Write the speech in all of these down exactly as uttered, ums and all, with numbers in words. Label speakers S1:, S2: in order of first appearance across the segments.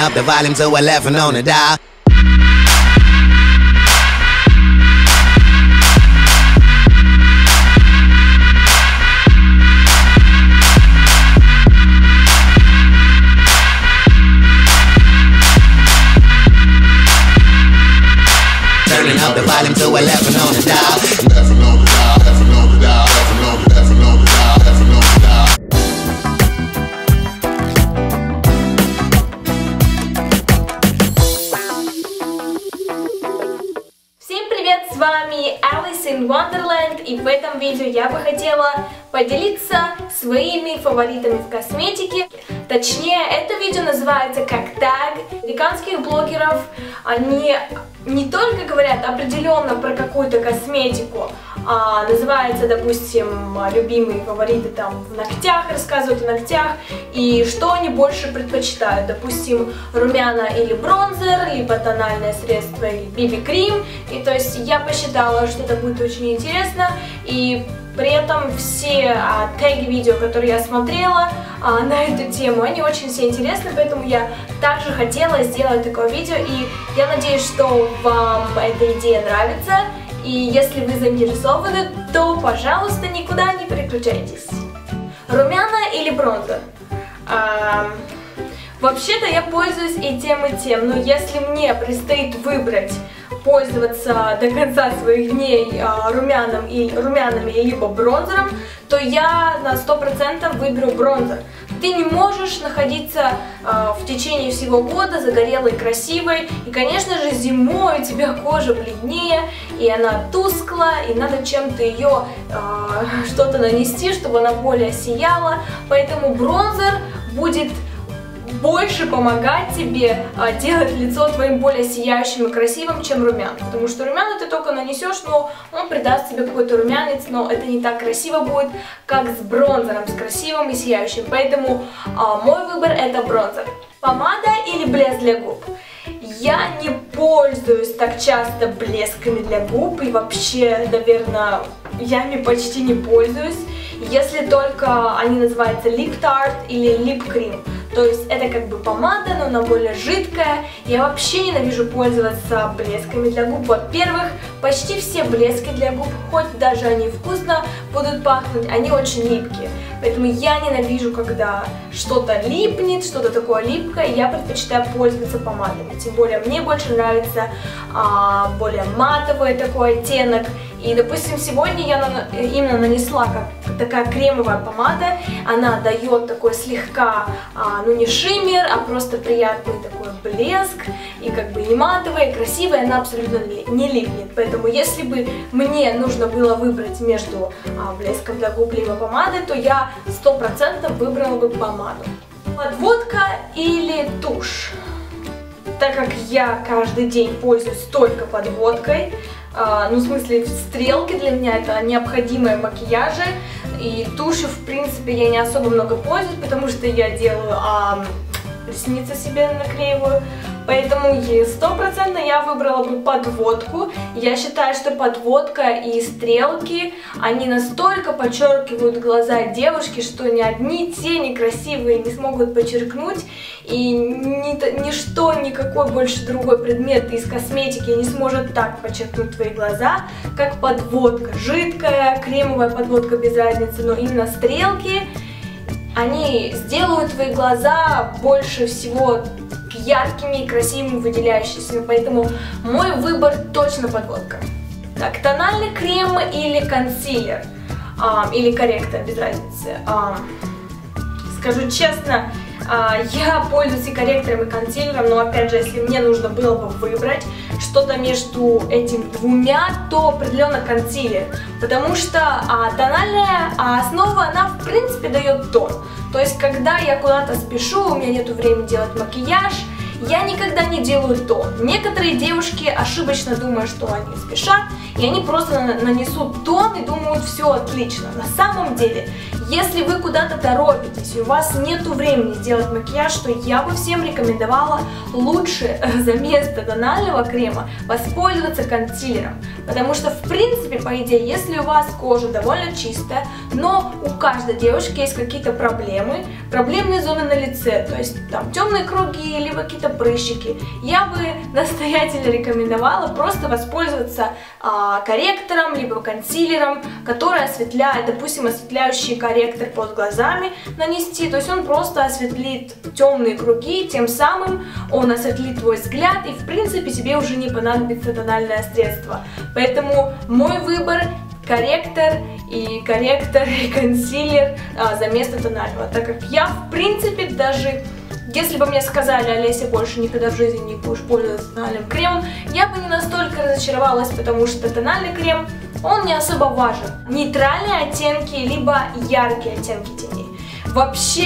S1: up the volume to eleven on the dial. Turning up the volume to eleven on the dial. eleven on the dial, eleven on the dial, eleven on the dial, eleven on the dial, eleven on the dial.
S2: Всем привет, с вами Alice in Wonderland, и в этом видео я бы хотела поделиться своими фаворитами в косметике. Точнее, это видео называется как таг. Американских блогеров, они не только говорят определенно про какую-то косметику, а называется, допустим, любимые фавориты там в ногтях, рассказывают о ногтях, и что они больше предпочитают, допустим, румяна или бронзер, либо тональное средство или би би-крем, и то есть я посчитала, что это будет очень интересно, и при этом все а, теги видео, которые я смотрела а, на эту тему, они очень все интересны, поэтому я также хотела сделать такое видео, и я надеюсь, что вам эта идея нравится, и если вы заинтересованы, то, пожалуйста, никуда не переключайтесь. Румяна или бронзер? А, вообще-то я пользуюсь и тем, и тем, но если мне предстоит выбрать пользоваться до конца своих дней а, румяном и, румянами либо бронзером, то я на сто процентов выберу бронзер. Ты не можешь находиться а, в течение всего года загорелой, красивой, и, конечно же, зимой у тебя кожа бледнее, и она тусклая, и надо чем-то ее а, что-то нанести, чтобы она более сияла, поэтому бронзер будет больше помогать тебе а, делать лицо твоим более сияющим и красивым, чем румяна. Потому что румяна ты только нанесешь, но он придаст тебе какой-то румянец, но это не так красиво будет, как с бронзером, с красивым и сияющим. Поэтому а, мой выбор это бронзер. Помада или блеск для губ? Я не пользуюсь так часто блесками для губ, и вообще, наверное, я ими почти не пользуюсь, если только они называются Lip Tart или Lip Cream. То есть это как бы помада, но она более жидкая. Я вообще ненавижу пользоваться блесками для губ. Во-первых, почти все блески для губ, хоть даже они вкусно будут пахнуть, они очень липкие. Поэтому я ненавижу, когда что-то липнет, что-то такое липкое. Я предпочитаю пользоваться помадами. Тем более мне больше нравится а, более матовый такой оттенок. И, допустим, сегодня я на, именно нанесла как такая кремовая помада. Она дает такой слегка, а, ну не шиммер, а просто приятный такой блеск. И как бы не матовая, и красивая, она абсолютно не липнет. Поэтому, если бы мне нужно было выбрать между а, блеском для губ либо помадой, то я сто процентов выбрала бы помаду. Подводка или тушь? Так как я каждый день пользуюсь только подводкой, Uh, ну, в смысле, стрелки для меня это необходимые макияжи, и тушью, в принципе, я не особо много пользуюсь, потому что я делаю а, ресницы себе наклеиваю, поэтому сто процентов я выбрала бы подводку. Я считаю, что подводка и стрелки, они настолько подчеркивают глаза девушки, что ни одни тени красивые не смогут подчеркнуть, и ни, ничто, никакой больше другой предмет из косметики не сможет так подчеркнуть твои глаза, как подводка. Жидкая, кремовая подводка, без разницы, но именно стрелки, они сделают твои глаза больше всего яркими и красивыми, выделяющимися, поэтому мой выбор точно подводка. Так, тональный крем или консилер, а, или корректор, без разницы. А, скажу честно, а, я пользуюсь и корректором, и консилером, но опять же, если мне нужно было бы выбрать что-то между этими двумя, то определенно консилер, потому что а, тональная основа, она в принципе дает тон. То есть, когда я куда-то спешу, у меня нет времени делать макияж, я никогда не делаю тон. Некоторые девушки ошибочно думают, что они спешат, и они просто нанесут тон и думают, все отлично. На самом деле, Если вы куда-то торопитесь и у вас нету времени сделать макияж, то я бы всем рекомендовала лучше за место тонального крема воспользоваться консилером. Потому что, в принципе, по идее, если у вас кожа довольно чистая, но у каждой девушки есть какие-то проблемы, проблемные зоны на лице, то есть там темные круги, либо какие-то прыщики, я бы настоятельно рекомендовала просто воспользоваться а, корректором, либо консилером, который осветляет, допустим, осветляющий корректор под глазами нанести, то есть он просто осветлит темные круги, тем самым он осветлит твой взгляд, и в принципе тебе уже не понадобится тональное средство. Поэтому мой выбор — корректор и корректор и консилер а, за место тонального, так как я в принципе даже... Если бы мне сказали: Олеся, больше никогда в жизни не будешь пользоваться тональным кремом, я бы не настолько разочаровалась, потому что тональный крем, он не особо важен. Нейтральные оттенки, либо яркие оттенки теней. Вообще,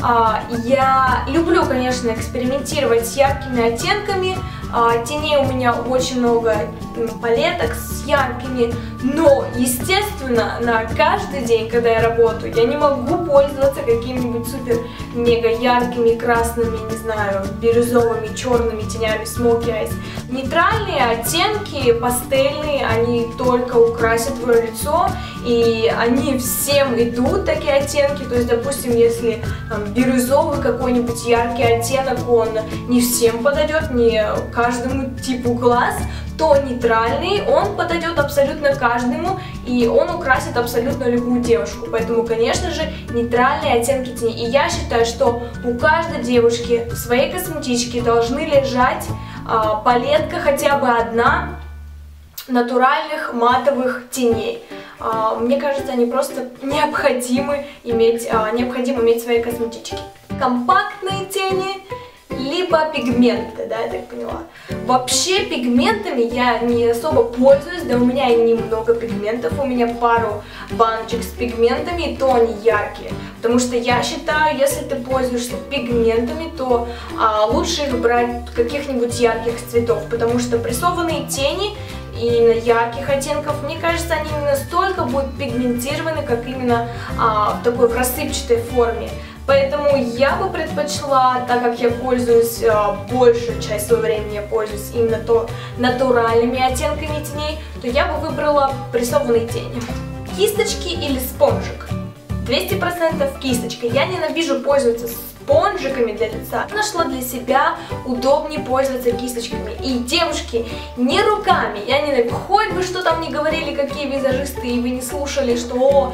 S2: я люблю, конечно, экспериментировать с яркими оттенками. Теней у меня очень много палеток с яркими, но, естественно, на каждый день, когда я работаю, я не могу пользоваться какими-нибудь супер-мега яркими, красными, не знаю, бирюзовыми, черными тенями Smoky Eyes. Нейтральные оттенки, пастельные, они только украсят твое лицо, и они всем идут, такие оттенки. То есть, допустим, если там, бирюзовый какой-нибудь яркий оттенок, он не всем подойдет, не каждому типу глаз, то нейтральный, он подойдет абсолютно каждому, и он украсит абсолютно любую девушку. Поэтому, конечно же, нейтральные оттенки теней. И я считаю, что у каждой девушки в своей косметичке должны лежать а, палетка хотя бы одна натуральных матовых теней. А, мне кажется, они просто необходимы иметь, а, необходимо иметь в своей косметичке. Компактные тени, либо пигменты, да, я так поняла. Вообще пигментами я не особо пользуюсь, да у меня и немного пигментов, у меня пару баночек с пигментами, и то они яркие. Потому что я считаю, если ты пользуешься пигментами, то а, лучше их брать каких-нибудь ярких цветов, потому что прессованные тени и ярких оттенков, мне кажется, они не настолько будут пигментированы, как именно а, в такой в рассыпчатой форме. Поэтому я бы предпочла, так как я пользуюсь, большую часть своего времени я пользуюсь именно то натуральными оттенками теней, то я бы выбрала прессованные тени. Кисточки или спонжик? двести процентов кисточка. Я ненавижу пользоваться спонжиками для лица. Я нашла для себя удобнее пользоваться кисточками. И, девушки, не руками. Я ненавижу. Хоть бы что там не говорили, какие визажисты, и вы не слушали, что о,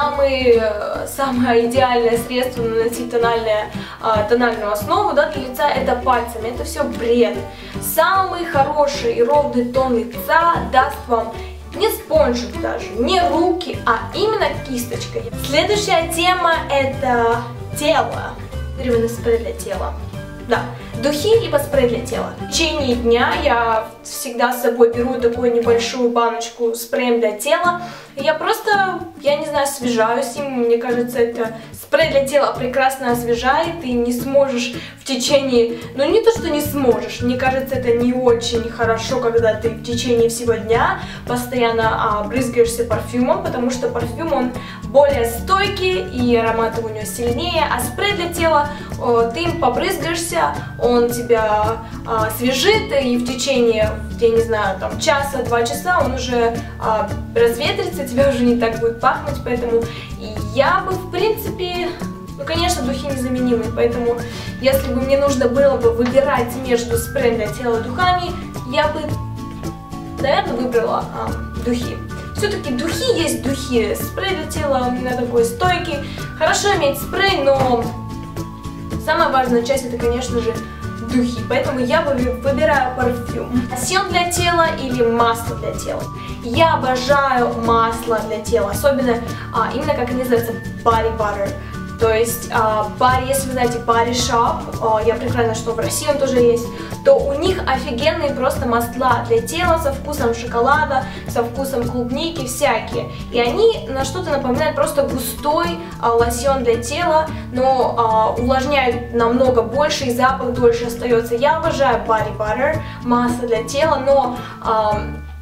S2: самое, самое идеальное средство наносить тональное, а, тональную основу, да, для лица — это пальцами. Это все бред. Самый хороший и ровный тон лица даст вам не спонжик даже, не руки, а именно кисточкой. Следующая тема — это тело. Деревянный спрей для тела. Да, духи либо спрей для тела. В течение дня я всегда с собой беру такую небольшую баночку спреем для тела. Я просто, я не знаю, освежаюсь им. Мне кажется, это спрей для тела прекрасно освежает, и не сможешь в течение, ну не то, что не сможешь, мне кажется, это не очень хорошо, когда ты в течение всего дня постоянно а, брызгаешься парфюмом, потому что парфюм, он более стойкий, и ароматы у него сильнее, а спрей для тела, о, ты им побрызгаешься, он тебя а, освежит, и в течение, я не знаю, там часа-два часа он уже а, разветрится, тебя уже не так будет пахнуть, поэтому я бы, в принципе, ну, конечно, духи незаменимы, поэтому, если бы мне нужно было бы выбирать между спреем для тела и духами, я бы, наверное, выбрала а, духи. Все-таки духи есть духи, спрей для тела, он не такой стойкий, хорошо иметь спрей, но самая важная часть — это, конечно же, духи, поэтому я выбираю парфюм. Лосьон для тела или масло для тела? Я обожаю масло для тела, особенно а, именно, как они называются, body butter. То есть, а, body, если вы знаете Body Shop, а, я прекрасно, что в России он тоже есть, то у них офигенные просто масла для тела со вкусом шоколада, со вкусом клубники, всякие. И они на что-то напоминают просто густой а, лосьон для тела, но а, увлажняют намного больше, и запах дольше остается. Я обожаю Body Butter, масло для тела, но... А,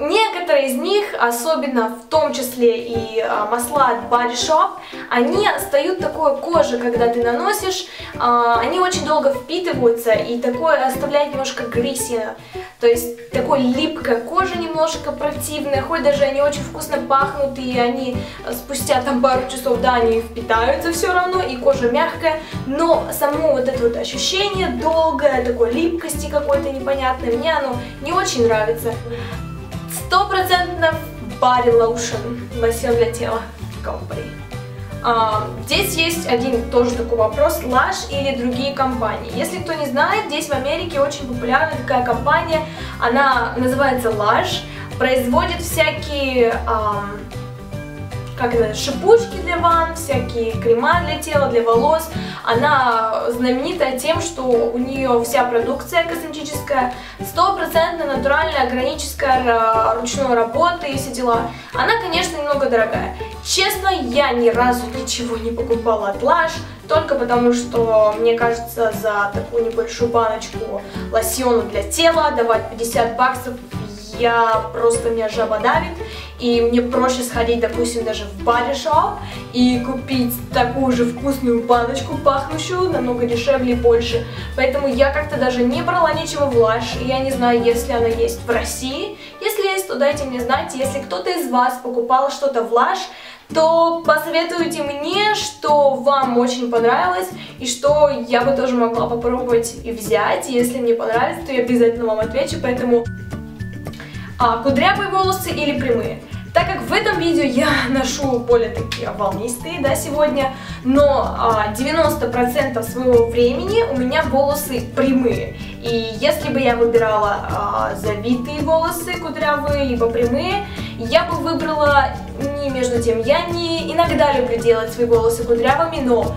S2: некоторые из них, особенно в том числе и а, масла от Body Shop, они остают такой кожей, когда ты наносишь, а, они очень долго впитываются и такое оставляет немножко грисина. То есть такой липкая кожа немножко противная, хоть даже они очень вкусно пахнут, и они спустя там пару часов, да, они впитаются все равно, и кожа мягкая, но само вот это вот ощущение долгое, такой липкости какой-то непонятной, мне оно не очень нравится. Сто процентов Body Lotion, лосьон для тела Company. А, здесь есть один тоже такой вопрос, Lush или другие компании. Если кто не знает, здесь в Америке очень популярна такая компания, она называется Lush, производит всякие, а, как это, шипучки для ванн, всякие крема для тела, для волос. Она знаменитая тем, что у нее вся продукция косметическая стопроцентно натуральная, органическая, ручной работы и все дела. Она, конечно, немного дорогая. Честно, я ни разу ничего не покупала от Lush, только потому что, мне кажется, за такую небольшую баночку лосьона для тела давать пятьдесят баксов, я просто, меня жаба давит, и мне проще сходить, допустим, даже в Body Shop и купить такую же вкусную баночку, пахнущую, намного дешевле и больше. Поэтому я как-то даже не брала ничего в Lush, я не знаю, если она есть в России. Если есть, то дайте мне знать. Если кто-то из вас покупал что-то в Lush, то посоветуйте мне, что вам очень понравилось, и что я бы тоже могла попробовать и взять. Если мне понравится, то я обязательно вам отвечу, поэтому... А, кудрявые волосы или прямые? Так как в этом видео я ношу более такие волнистые, да, сегодня, но а, девяносто процентов своего времени у меня волосы прямые. И если бы я выбирала а, завитые волосы, кудрявые, либо прямые, я бы выбрала не между тем. Я не иногда люблю делать свои волосы кудрявыми, но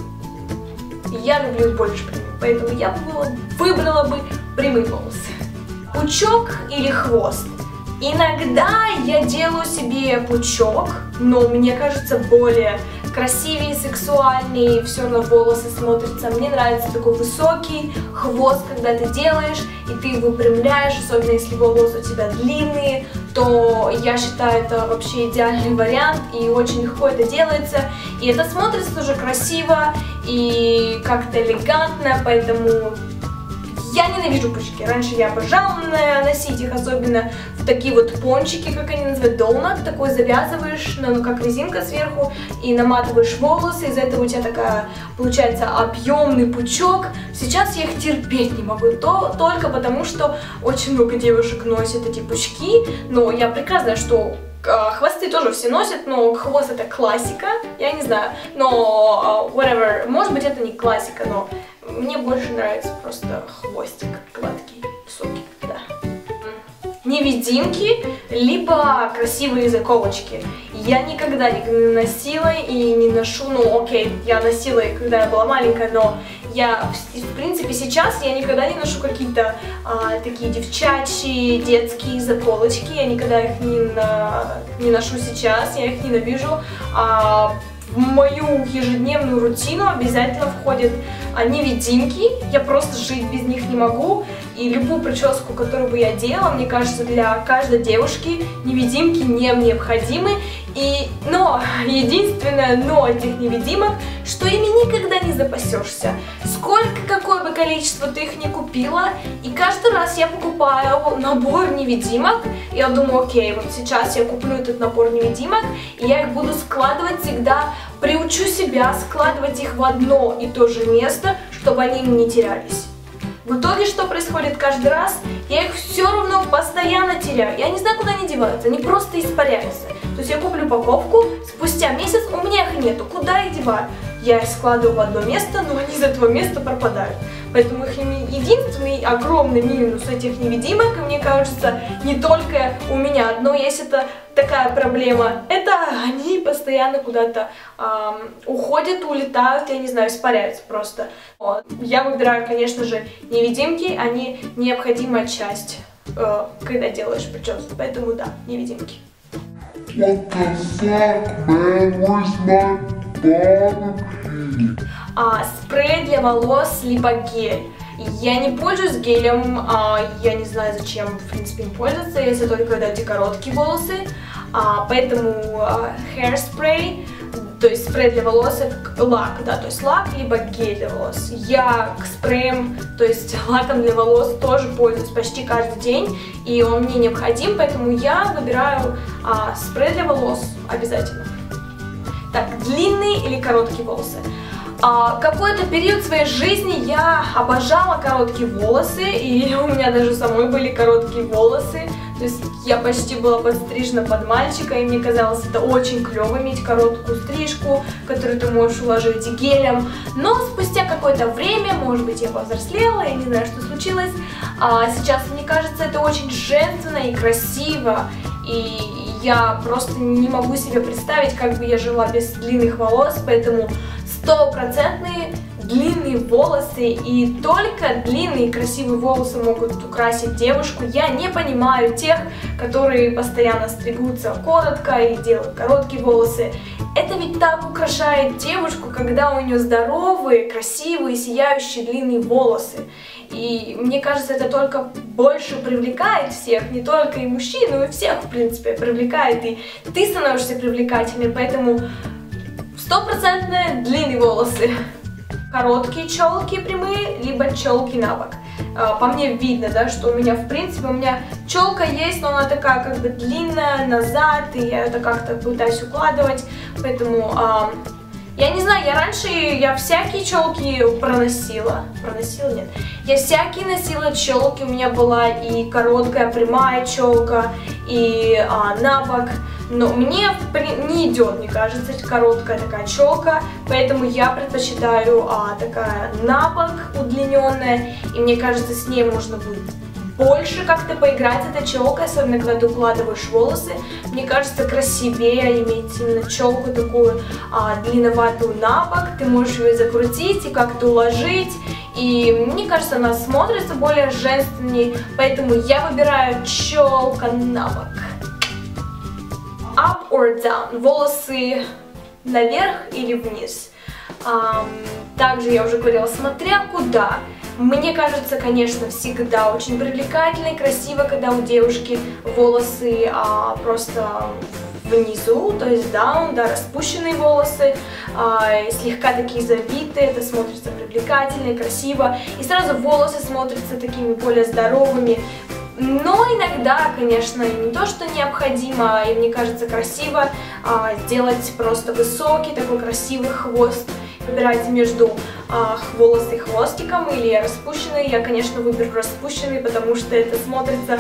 S2: я люблю их больше прямыми, поэтому я бы выбрала бы прямые волосы. Пучок или хвост? Иногда я делаю себе пучок, но мне кажется более красивее, сексуальнее, все равно волосы смотрятся. Мне нравится такой высокий хвост, когда ты делаешь, и ты выпрямляешь, особенно если волосы у тебя длинные, то я считаю, это вообще идеальный вариант, и очень легко это делается, и это смотрится тоже красиво и как-то элегантно, поэтому... Я ненавижу пучки. Раньше я обожала носить их, особенно в такие вот пончики, как они называют, донат. Такой завязываешь, ну, как резинка сверху, и наматываешь волосы. Из этого у тебя такая, получается, объемный пучок. Сейчас я их терпеть не могу, то, только потому, что очень много девушек носят эти пучки. Но я прекрасно знаю, что хвосты тоже все носят, но хвост это классика, я не знаю. Но, whatever, может быть это не классика, но... Мне больше нравится просто хвостик гладкий, высокий, да. Невидимки, либо красивые заколочки. Я никогда не носила и не ношу, ну окей, я носила их, когда я была маленькая, но я, в принципе, сейчас я никогда не ношу какие-то а, такие девчачьи, детские заколочки, я никогда их не, на, не ношу сейчас, я их ненавижу. А, в мою ежедневную рутину обязательно входят а, невидимки, я просто жить без них не могу, и любую прическу, которую бы я делала, мне кажется, для каждой девушки невидимки не необходимы, и, но, единственное но этих невидимок, что ими никогда не запасешься. Сколько, какое бы количество ты их не купила, и каждый раз я покупаю набор невидимок, и я думаю, окей, вот сейчас я куплю этот набор невидимок, и я их буду складывать всегда, приучу себя складывать их в одно и то же место, чтобы они не терялись. В итоге, что происходит каждый раз? Я их все равно постоянно теряю. Я не знаю, куда они деваются, они просто испаряются. То есть я куплю упаковку, спустя месяц у меня их нету. Куда я деваю? Я их складываю в одно место, но они из этого места пропадают. Поэтому их единственный огромный минус этих невидимок, и мне кажется, не только у меня одно есть это такая проблема, это они постоянно куда-то эм, уходят, улетают, я не знаю, испаряются просто. Вот. Я выбираю, конечно же, невидимки, они необходимая часть, э, когда делаешь прическу, поэтому да, невидимки.
S1: What the fuck, man? Where's my barbecue?
S2: А, спрей для волос, либо гель. Я не пользуюсь гелем, а, я не знаю, зачем, в принципе, им пользоваться, если только когда эти короткие волосы. А, поэтому а, hairspray, то есть спрей для волос, лак, да, то есть лак, либо гель для волос. Я к спреям, то есть лаком для волос тоже пользуюсь почти каждый день, и он мне необходим, поэтому я выбираю а, спрей для волос обязательно. Так, длинные или короткие волосы? А, какой-то период своей жизни я обожала короткие волосы, и у меня даже самой были короткие волосы. То есть я почти была подстрижена под мальчика, и мне казалось это очень клево иметь короткую стрижку, которую ты можешь уложить гелем. Но спустя какое-то время, может быть, я повзрослела, я не знаю, что случилось, а сейчас мне кажется это очень женственно и красиво. И я просто не могу себе представить, как бы я жила без длинных волос, поэтому стопроцентные длинные волосы, и только длинные красивые волосы могут украсить девушку. Я не понимаю тех, которые постоянно стригутся коротко и делают короткие волосы. Это ведь так украшает девушку, когда у нее здоровые, красивые, сияющие длинные волосы. И мне кажется, это только больше привлекает всех, не только и мужчин, но и всех, в принципе, привлекает, и ты становишься привлекательной, поэтому стопроцентные длинные волосы. Короткие челки прямые, либо челки на бок. По мне видно, да, что у меня, в принципе, у меня челка есть, но она такая как бы длинная назад, и я это как-то пытаюсь укладывать, поэтому а, я не знаю, я раньше, я всякие челки проносила, проносила, нет, я всякие носила челки, у меня была и короткая прямая челка, и а, на бок. Но мне не идет, мне кажется, короткая такая челка, поэтому я предпочитаю а, такая на бок удлиненная, и мне кажется, с ней можно будет больше как-то поиграть этой челкой, особенно когда ты укладываешь волосы. Мне кажется, красивее иметь именно челку такую а, длинноватую на бок, ты можешь ее закрутить и как-то уложить, и мне кажется, она смотрится более женственней, поэтому я выбираю челка на бок. Up or down, волосы наверх или вниз. Um, также я уже говорила, смотря куда. Мне кажется, конечно, всегда очень привлекательно и красиво, когда у девушки волосы а, просто внизу, то есть down, да, распущенные волосы, а, слегка такие завитые, это смотрится привлекательно и красиво, и сразу волосы смотрятся такими более здоровыми. Но иногда, конечно, не то, что необходимо, и мне кажется красиво а, сделать просто высокий, такой красивый хвост. Выбирать между а, волосы и хвостиком или распущенный. Я, конечно, выберу распущенный, потому что это смотрится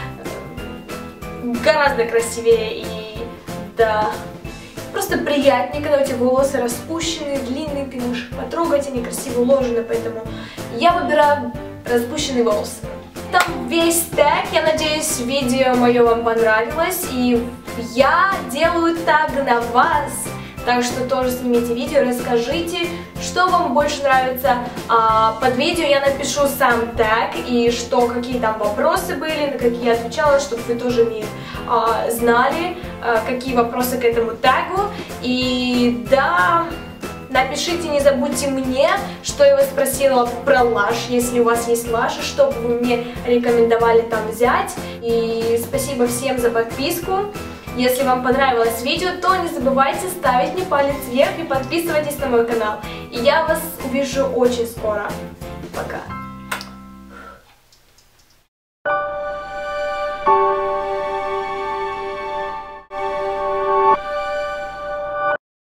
S2: гораздо красивее и, да, просто приятнее, когда у тебя волосы распущенные, длинные, ты можешь потрогать, они красиво уложены, поэтому я выбираю распущенные волосы. Там весь тег, я надеюсь, видео мое вам понравилось, и я делаю тег на вас, так что тоже снимите видео, расскажите, что вам больше нравится. А, под видео я напишу сам тег и что, какие там вопросы были, на какие я отвечала, чтобы вы тоже не а, знали, а, какие вопросы к этому тегу. И да... Напишите, не забудьте мне, что я вас спросила про лаш, если у вас есть лаши, что бы вы мне рекомендовали там взять. И спасибо всем за подписку. Если вам понравилось видео, то не забывайте ставить мне палец вверх и подписывайтесь на мой канал. И я вас увижу очень скоро. Пока!